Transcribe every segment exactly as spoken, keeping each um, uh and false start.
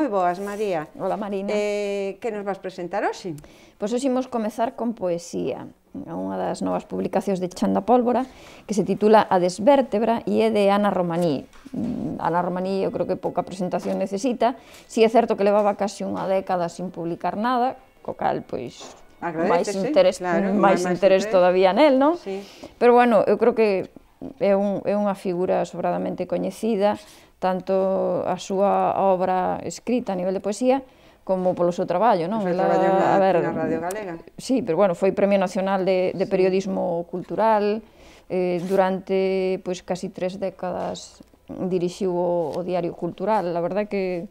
Moi boas, María. Hola, Marina. Eh, que nos vas presentar hoxe? Pois hoxe imos comezar con poesía, unha das novas publicacións de Chanda Pólvora, que se titula A desvértebra e é de Ana Romaní. Ana Romaní, eu creo que pouca presentación necesita, si é certo que levaba casi unha década sin publicar nada, co cal, pois, máis interés, claro, máis interés todavía nel, non? Sí. Pero, bueno, eu creo que é, un, é unha figura sobradamente coñecida, tanto a súa obra escrita a nivel de poesía, como polo seu traballo, non? O seu traballo na, a ver, na Radio Galega. Sí, pero, bueno, foi Premio Nacional de, de Periodismo sí. Cultural, eh, durante, pois, casi tres décadas dirixiu o, o Diario Cultural. A verdade que,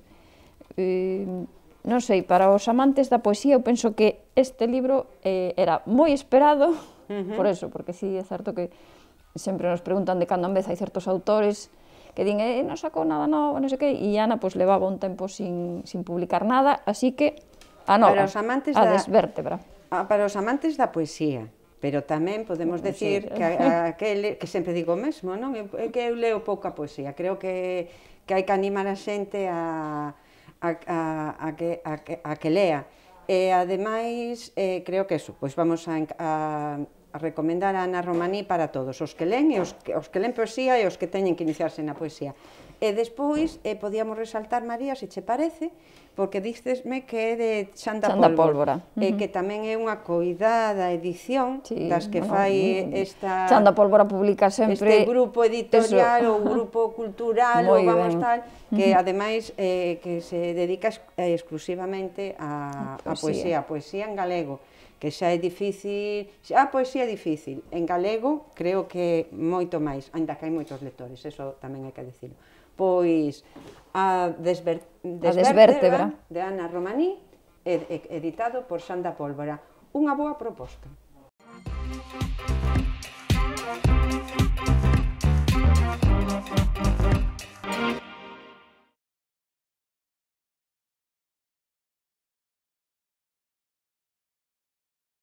eh, non sei, para os amantes da poesía, eu penso que este libro eh, era moi esperado, uh-huh. por eso, porque sí, é certo que sempre nos preguntan de cando en vez hai certos autores que din, eh, non sacou nada novo, non sei que, e Ana, pois, levaba un tempo sin, sin publicar nada, así que a nova, a da, desvértebra. A, para os amantes da poesía, pero tamén podemos decir sí. que, a, que, que sempre digo o mesmo, non? É que eu leo pouca poesía, creo que, que hai que animar a xente a, a, a, a, que, a, que, a que lea. E, ademais, eh, creo que eso, pois vamos a... a a recomendar a Ana Romaní para todos, os que len, e os que, os que len poesía e os que teñen que iniciarse na poesía. E despois, eh, podíamos resaltar, María, se che parece, porque dícesme que é de Chanda, Chanda Pólvora, Pólvora. Uh-huh. e que tamén é unha coidada edición sí, das que bueno, fai esta... Chanda Pólvora publica sempre... Este grupo editorial ou grupo cultural, ou vamos ben. Tal, que uh-huh. ademais eh, que se dedica eh, exclusivamente a, a poesía, a poesía en galego, que xa é difícil, xa a poesía é difícil, en galego creo que moito máis, ainda que hai moitos lectores, eso tamén hai que dicilo. Pois a, desver, desvértebra, a desvértebra de Ana Romaní, ed, ed, editado por Chanda Pólvora, unha boa proposta.